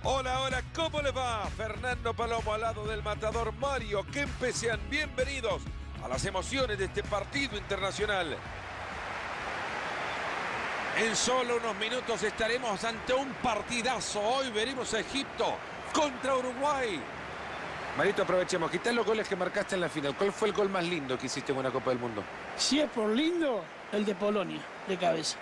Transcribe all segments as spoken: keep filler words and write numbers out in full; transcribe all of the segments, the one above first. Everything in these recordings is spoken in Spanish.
Hola, hola, ¿cómo les va? Fernando Palomo al lado del matador Mario Kempe. Sean bienvenidos a las emociones de este partido internacional. En solo unos minutos estaremos ante un partidazo. Hoy veremos a Egipto contra Uruguay. Marito, aprovechemos. Quitá los goles que marcaste en la final. ¿Cuál fue el gol más lindo que hiciste en una Copa del Mundo? Si es por lindo, el de Polonia, de cabeza.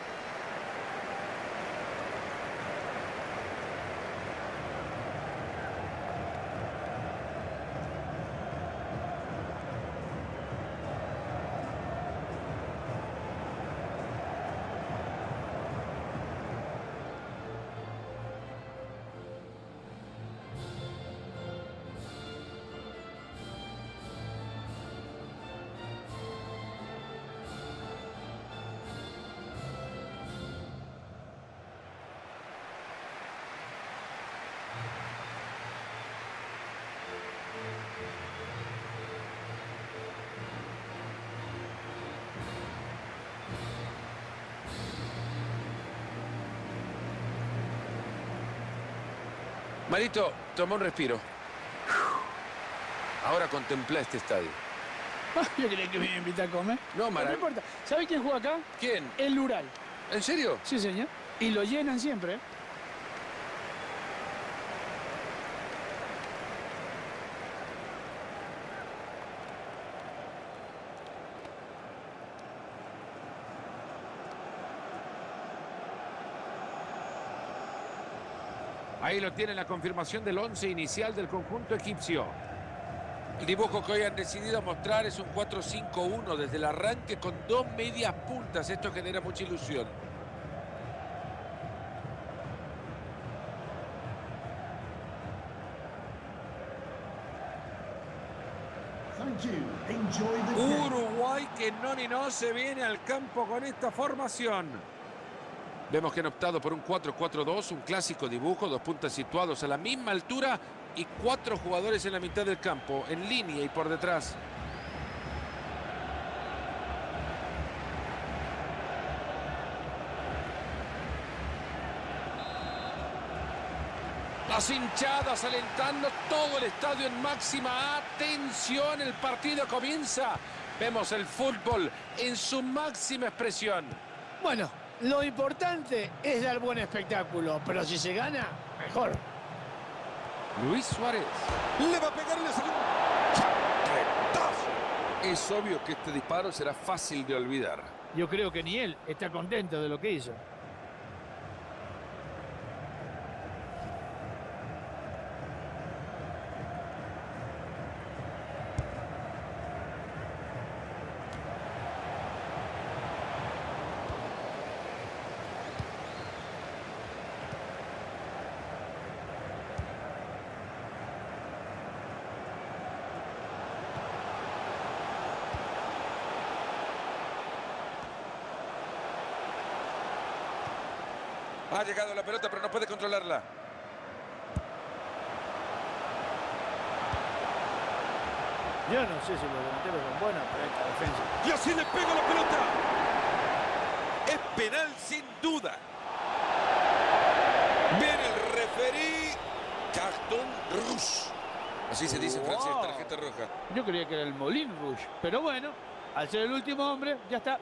Marito, toma un respiro. Ahora contempla este estadio. Yo creía que me iba a invitar a comer. No, Mara. No importa. ¿Sabe quién juega acá? ¿Quién? El Ural. ¿En serio? Sí, señor. Y lo llenan siempre, ¿eh? Ahí lo tiene la confirmación del once inicial del conjunto egipcio. El dibujo que hoy han decidido mostrar es un cuatro cinco uno desde el arranque con dos medias puntas. Esto genera mucha ilusión. Uruguay que no ni no se viene al campo con esta formación. Vemos que han optado por un cuatro cuatro dos, un clásico dibujo, dos puntas situados a la misma altura y cuatro jugadores en la mitad del campo, en línea y por detrás. Las hinchadas alentando, todo el estadio en máxima atención. El partido comienza. Vemos el fútbol en su máxima expresión. Bueno, lo importante es dar buen espectáculo, pero si se gana, mejor. Luis Suárez. Le va a pegar y le salió un retazo. Es obvio que este disparo será fácil de olvidar. Yo creo que ni él está contento de lo que hizo. Ha llegado la pelota, pero no puede controlarla. Yo no sé si los delanteros son buenos para esta defensa. Y así le pega la pelota. Es penal sin duda. Viene el referí. Carton rouge. Así se dice en francés, Wow. tarjeta roja. Yo creía que era el Moulin Rouge, pero bueno, al ser el último hombre, ya está.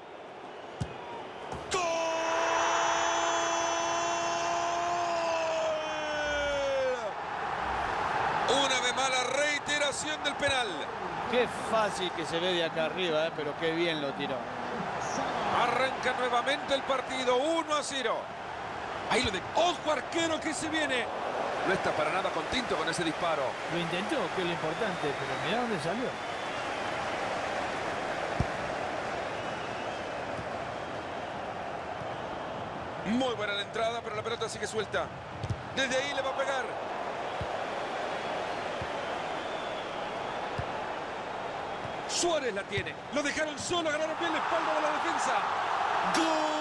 Una vez más la reiteración del penal. Qué fácil que se ve de acá arriba, ¿eh? Pero qué bien lo tiró. Arranca nuevamente el partido, uno a cero. Ahí lo de... ¡Ojo, arquero, que se viene! No está para nada contento con ese disparo. Lo intentó, que es lo importante, pero mirá dónde salió. Muy buena la entrada, pero la pelota sigue suelta. Desde ahí le va a pegar. Suárez la tiene. Lo dejaron solo, ganaron bien la espalda de la defensa. ¡Gol!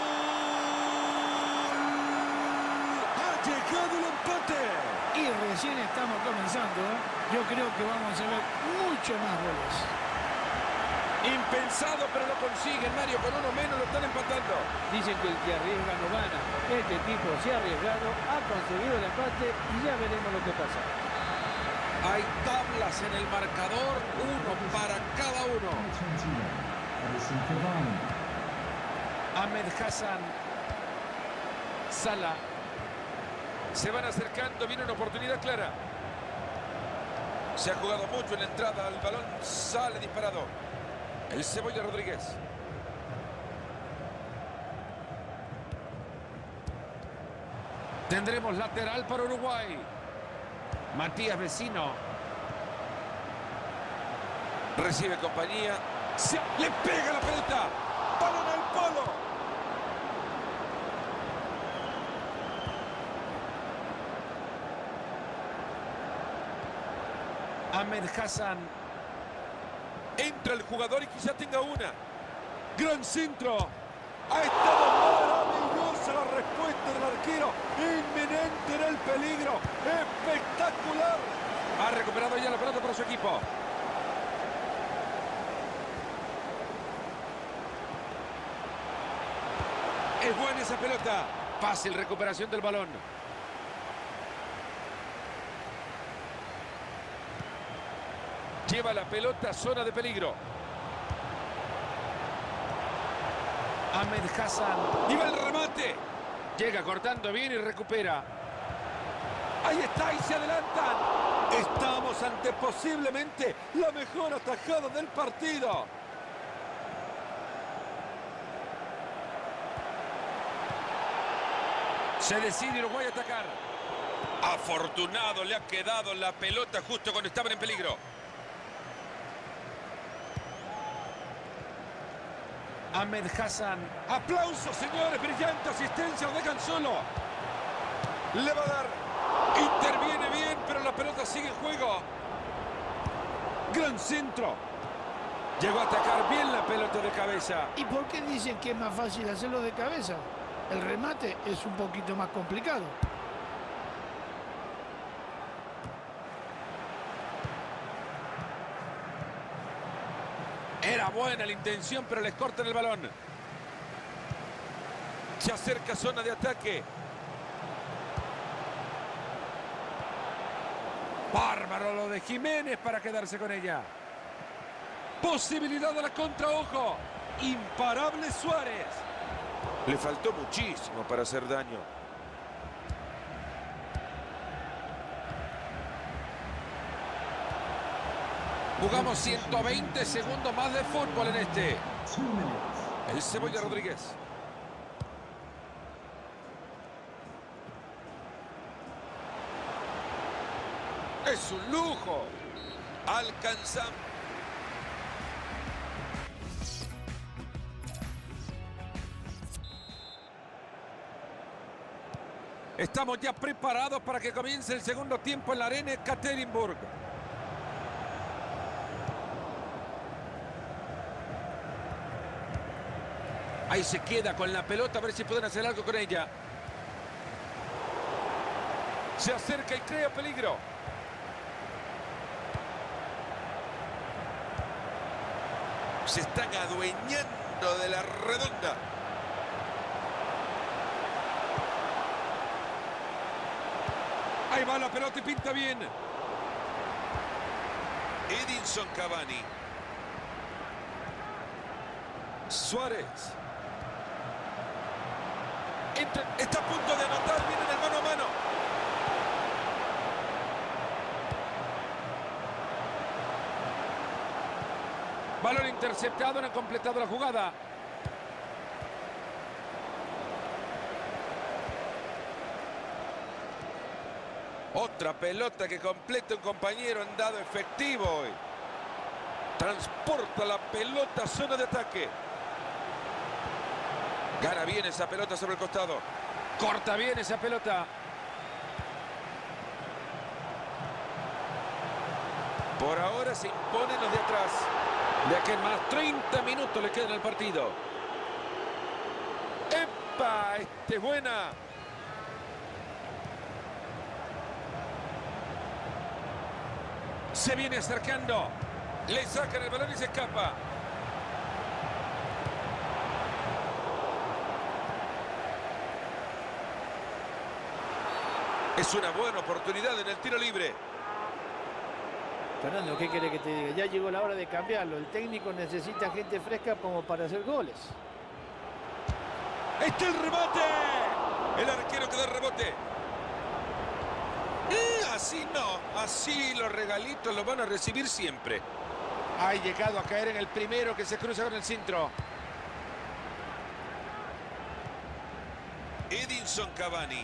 ¡Ha llegado el empate! Y recién estamos comenzando, ¿eh? Yo creo que vamos a ver mucho más goles. Impensado, pero lo consiguen, Mario. Con uno menos lo están empatando. Dicen que el que arriesga no gana. Este tipo se ha arriesgado, ha conseguido el empate y ya veremos lo que pasa. Hay tablas en el marcador, uno para cada uno. Ahmed Hassan. Salah. Se van acercando, viene una oportunidad clara. Se ha jugado mucho en la entrada, el balón sale disparado. El Cebolla Rodríguez. Tendremos lateral para Uruguay. Matías Vecino. Recibe compañía. Se le pega la pelota. Balón al palo. Ahmed Hassan. Entra el jugador y quizá tenga una. Gran centro. Ha estado maravillosa la respuesta del arquero. Inminente en el peligro. Espectacular. Ha recuperado ya la pelota para su equipo. Es buena esa pelota. Fácil recuperación del balón. Lleva la pelota a zona de peligro. Ahmed Hassan. Y va el remate. Llega cortando bien y recupera. Ahí está y se adelantan. Estamos ante posiblemente la mejor atajada del partido. Se decide Uruguay a atacar. Afortunado le ha quedado la pelota justo cuando estaban en peligro. Ahmed Hassan. Aplausos, señores. Brillante asistencia. Lo dejan solo. Le va a dar. Interviene bien, pero la pelota sigue en juego. Gran centro. Llegó a atacar bien la pelota de cabeza. ¿Y por qué dicen que es más fácil hacerlo de cabeza? El remate es un poquito más complicado. Era buena la intención, pero les cortan el balón. Se acerca zona de ataque. Bárbaro lo de Jiménez para quedarse con ella. Posibilidad de la contra, ojo. Imparable Suárez. Le faltó muchísimo para hacer daño. Jugamos ciento veinte segundos más de fútbol en este. El Cebolla Rodríguez. Es un lujo. Alcanzamos. Estamos ya preparados para que comience el segundo tiempo en la arena Ekaterinburg. Ahí se queda con la pelota, a ver si pueden hacer algo con ella. Se acerca y crea peligro. Se están adueñando de la redonda. Ahí va la pelota y pinta bien. Edinson Cavani. Suárez. Entra, está a punto de anotar, viene en el mano a mano. Balón interceptado, no han completado la jugada. Otra pelota que completa un compañero en dado efectivo hoy. Transporta la pelota a zona de ataque. Gana bien esa pelota sobre el costado. Corta bien esa pelota. Por ahora se imponen los de atrás. De aquí en más treinta minutos le quedan al partido. ¡Epa! Este es buena. Se viene acercando. Le sacan el balón y se escapa. Es una buena oportunidad en el tiro libre. Fernando, ¿qué quiere que te diga? Ya llegó la hora de cambiarlo. El técnico necesita gente fresca como para hacer goles. ¡Está el remate! El arquero que da rebote. Eh, así no. Así los regalitos los van a recibir siempre. Ha llegado a caer en el primero que se cruza con el centro. Edinson Cavani.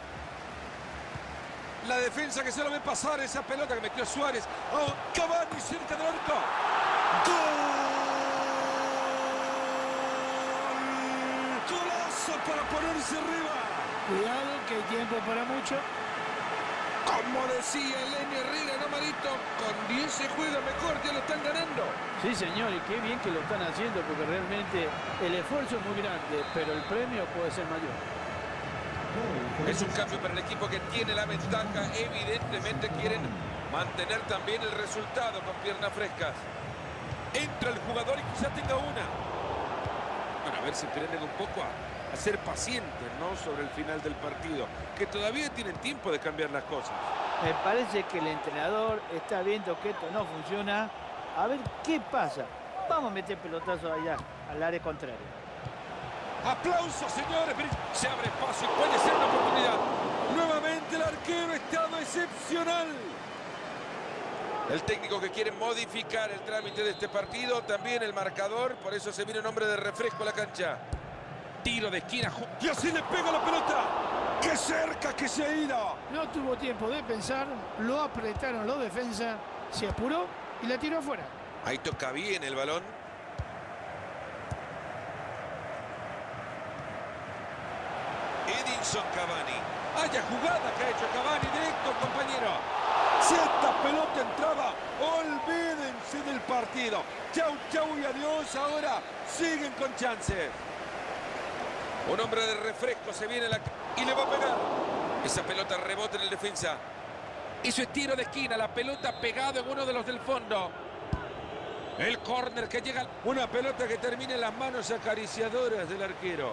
La defensa que se lo ve pasar esa pelota que metió Suárez. Oh, Cavani cerca del arco. ¡Gol! ¡Golazo para ponerse arriba! Cuidado que hay tiempo para mucho. Como decía Eleni Herrera, no Marito, con diez se juega mejor, ya lo están ganando. Sí, señor, y qué bien que lo están haciendo, porque realmente el esfuerzo es muy grande, pero el premio puede ser mayor. Es un cambio para el equipo que tiene la ventaja. Evidentemente quieren mantener también el resultado con piernas frescas. Entra el jugador y quizá tenga una. Bueno, a ver si aprenden un poco a, a ser pacientes, ¿no? Sobre el final del partido, que todavía tienen tiempo de cambiar las cosas. Me parece que el entrenador está viendo que esto no funciona. A ver qué pasa. Vamos a meter pelotazos allá, al área contraria. ¡Aplausos, señores! Se abre espacio y puede ser una oportunidad. Nuevamente el arquero ha estado excepcional. El técnico que quiere modificar el trámite de este partido, también el marcador, por eso se viene un hombre de refresco a la cancha. Tiro de esquina. Y así le pega la pelota. ¡Qué cerca que se ha ido! No tuvo tiempo de pensar, lo apretaron los defensas, se apuró y la tiró afuera. Ahí toca bien el balón. Edinson Cavani. Haya jugada que ha hecho Cavani, directo, compañero. Si esta pelota entraba, olvídense del partido. Chau, chau y adiós. Ahora siguen con chances. Un hombre de refresco se viene la... y le va a pegar. Esa pelota rebota en el defensa. Eso es tiro de esquina. La pelota pegada en uno de los del fondo. El córner que llega. Una pelota que termina en las manos acariciadoras del arquero.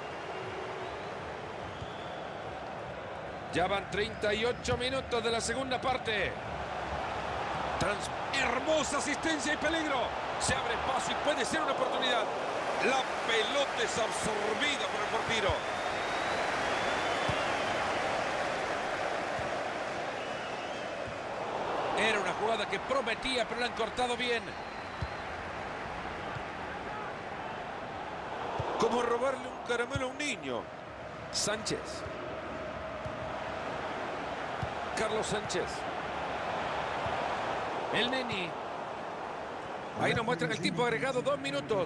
Ya van treinta y ocho minutos de la segunda parte. Trans Hermosa asistencia y peligro. Se abre espacio y puede ser una oportunidad. La pelota es absorbida por el portero. Era una jugada que prometía, pero la han cortado bien. Como robarle un caramelo a un niño. Sánchez. Carlos Sánchez. El Neni. Ahí nos muestran el tiempo agregado, dos minutos.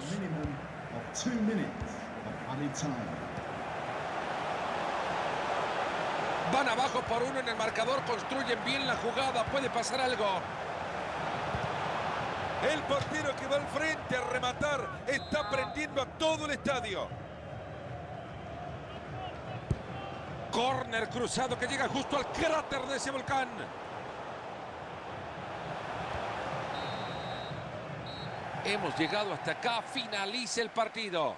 Van abajo por uno en el marcador, construyen bien la jugada, puede pasar algo. El portero que va al frente a rematar está prendiendo a todo el estadio. Córner cruzado que llega justo al cráter de ese volcán. Hemos llegado hasta acá, finaliza el partido.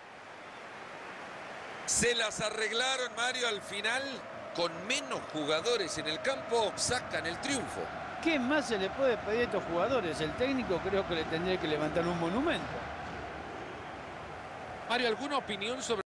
Se las arreglaron, Mario, al final. Con menos jugadores en el campo, sacan el triunfo. ¿Qué más se le puede pedir a estos jugadores? El técnico creo que le tendría que levantar un monumento. Mario, ¿alguna opinión sobre